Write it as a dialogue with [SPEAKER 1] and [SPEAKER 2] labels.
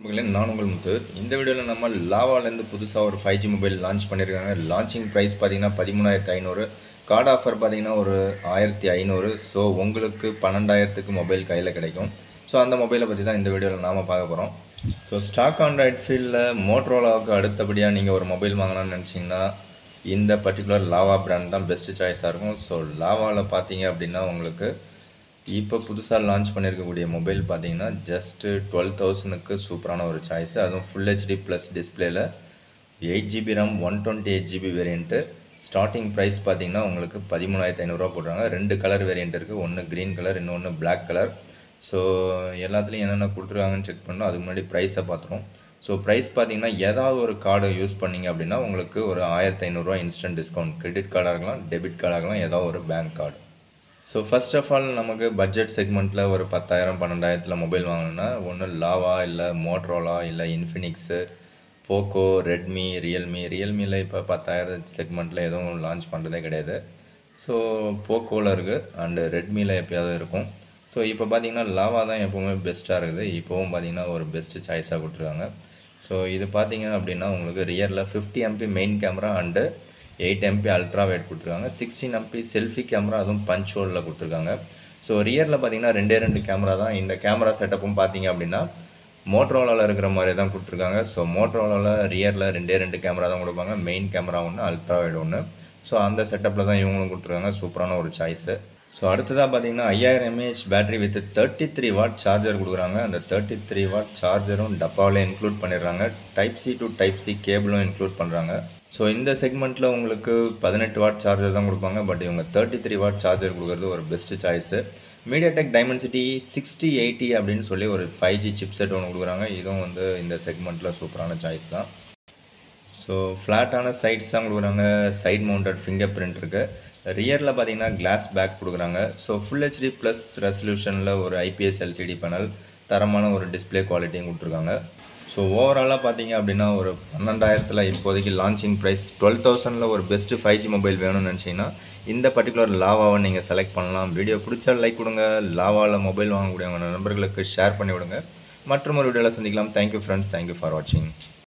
[SPEAKER 1] நான் உங்கள் முத்து. இந்த வீடியோவில் நம்ம லாவாலேருந்து புதுசாக ஒரு 5G மொபைல் லான்ச் பண்ணியிருக்காங்க. லான்ச்சிங் ப்ரைஸ் பார்த்தீங்கன்னா 13,500, கார்டு ஆஃபர் பார்த்தீங்கன்னா ஒரு 1,500. ஸோ உங்களுக்கு 12,000க்கு மொபைல் கையில் கிடைக்கும். ஸோ அந்த மொபைலை பற்றி தான் இந்த வீடியோவில் நாம் பார்க்க போகிறோம். ஸோ ஸ்டாக் ஆண்ட்ராய்ட் ஃபீல்டில் மோட்டோரோலாவுக்கு அடுத்தபடியாக நீங்கள் ஒரு மொபைல் வாங்கலாம்னு நினச்சிங்கன்னா இந்த பர்டிகுலர் லாவா பிராண்ட் தான் பெஸ்ட்டு சாய்ஸாக இருக்கும். ஸோ லாவாவில் பார்த்தீங்க அப்படின்னா உங்களுக்கு இப்போ புதுசாக லான்ச் பண்ணியிருக்கக்கூடிய மொபைல் பார்த்தீங்கன்னா ஜஸ்ட்டு 12,000க்கு சூப்பரான ஒரு சாய்ஸு. அதுவும் ஃபுல் ஹெச்டி ப்ளஸ் டிஸ்பிளேயில் 8GB RAM 128GB variant. Starting price பார்த்தீங்கன்னா உங்களுக்கு 13,500 போடுறாங்க. 2 கலர் வேரியண்ட் இருக்குது. ஒன்று க்ரீன் கலர், இன்னொன்று பிளாக் கலர். ஸோ எல்லாத்துலேயும் என்னென்ன கொடுத்துருக்காங்கன்னு செக் பண்ணோம். அதுக்கு முன்னாடி ப்ரைஸை பார்த்துருவோம். ஸோ ப்ரைஸ் பார்த்தீங்கன்னா ஏதாவது ஒரு கார்டு யூஸ் பண்ணிங்க அப்படின்னா உங்களுக்கு ஒரு 1,500 இன்ஸ்டன்ட் டிஸ்கவுண்ட். கிரெடிட் கார்டாக இருக்கலாம், டெபிட் கார்டாக இருக்கலாம், ஏதாவது ஒரு bank card. So first of all நமக்கு பட்ஜெட் செக்மெண்ட்டில் ஒரு 10,000 12,000 மொபைல் வாங்கணுன்னா ஒன்று லாவா, இல்லை மோட்ரோலா, இல்லை இன்ஃபினிக்ஸு, போக்கோ, ரெட்மி, ரியல்மியில் இப்போ 10,000 செக்மெண்ட்டில் எதுவும் லான்ச் பண்ணுறதே கிடையாது. ஸோ போக்கோவில் இருக்குது அண்டு ரெட்மியில் எப்போயாவது இருக்கும். ஸோ இப்போ பார்த்தீங்கன்னா லாவா தான் எப்போவுமே பெஸ்ட்டாக இருக்குது. இப்போவும் பார்த்தீங்கன்னா ஒரு பெஸ்ட்டு சாய்ஸாக கொடுத்துருக்காங்க. ஸோ இது பார்த்தீங்க அப்படின்னா உங்களுக்கு ரியரில் 50 MP main camera and 8 MP ultra wide கொடுத்துருக்காங்க. 16 MP செல்ஃபி கேமரா, அதுவும் பஞ்ச் ஹோலில் கொடுத்துருக்காங்க. ஸோ ரியரில் பார்த்தீங்கன்னா 2 கேமரா தான். இந்த கேமரா செட்டப்பும் பார்த்தீங்க அப்படின்னா மோட்ரோலாவில் இருக்கிற மாதிரி தான் கொடுத்துருக்காங்க. ஸோ மோட்ரோலாவில் ரியரில் 2 கேமரா தான் கொடுப்பாங்க. மெயின் கேமரா ஒன்று, அல்ட்ரா வைட் ஒன்று. ஸோ அந்த செட்டப்பில் தான் இவங்களும் கொடுத்துருக்காங்க. சூப்பரான ஒரு சாய்ஸு. ஸோ அடுத்ததாக பார்த்தீங்கன்னா 5000 mAh battery with 33 watt charger கொடுக்குறாங்க. அந்த 33 வாட் சார்ஜரும் டப்பாவிலே இன்க்ளூட் பண்ணிடுறாங்க. Type C to type C கேபிளும் இன்க்ளூட் பண்ணுறாங்க. ஸோ இந்த செக்மெண்ட்டில் உங்களுக்கு 18 வாட் சார்ஜர் தான் கொடுப்பாங்க. பட் இவங்க 33 வாட் சார்ஜர் கொடுக்குறது ஒரு பெஸ்ட்டு சாய்ஸு. மீடியாடெக் டைமென்சிட்டி 6080 அப்படின்னு சொல்லி ஒரு 5G சிப்செட் ஒன்று கொடுக்குறாங்க. இதுவும் வந்து இந்த செக்மெண்ட்டில் சூப்பரான சாய்ஸ் தான். ஸோ ஃப்ளாட்டான சைட்ஸ் தான் கொடுக்குறாங்க. சைட் மவுண்டட் ஃபிங்கர் பிரிண்ட் இருக்குது. ரியரில் பார்த்தீங்கன்னா கிளாஸ் பேக் கொடுக்குறாங்க. ஸோ ஃபுல் ஹெச்டி ப்ளஸ் ரெசல்யூஷனில் ஒரு IPS LCD பேனல், தரமான ஒரு டிஸ்பிளே குவாலிட்டியும் கொடுத்துருக்காங்க. ஸோ ஓவராலாக பார்த்தீங்க அப்படின்னா ஒரு 12,000 இப்போதைக்கு லான்ச்சிங் ப்ரைஸ் 12,000 ஒரு பெஸ்ட்டு 5G மொபைல் வேணும்னு நினச்சிங்கன்னா இந்த பர்டிகுலர் லாவாவை நீங்கள் செலக்ட் பண்ணலாம். வீடியோ பிடிச்சா லைக் கொடுங்க. லாவாவில் மொபைல் வாங்கக்கூடிய உங்கள் நண்பர்களுக்கு ஷேர் பண்ணி விடுங்க. மற்றும் ஒரு வீடியோவில் சந்திக்கலாம். Thank you friends. தேங்க்யூ ஃபார் வாட்சிங்.